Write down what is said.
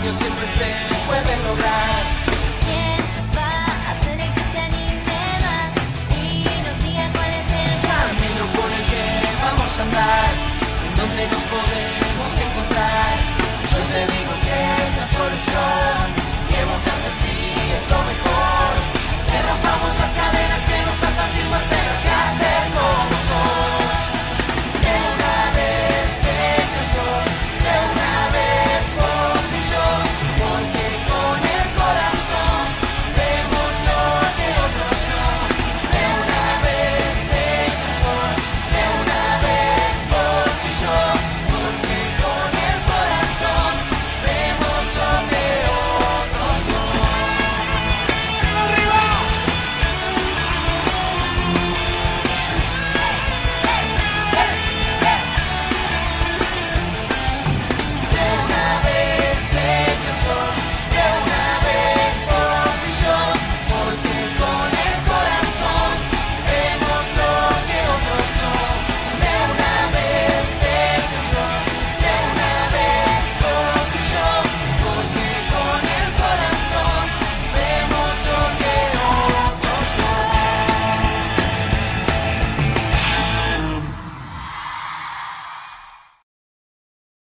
sueños siempre se pueden lograr. ¿Quién va a ser el que se anime más y nos diga cuál es el Camino por el que vamos a andar, en donde nos podemos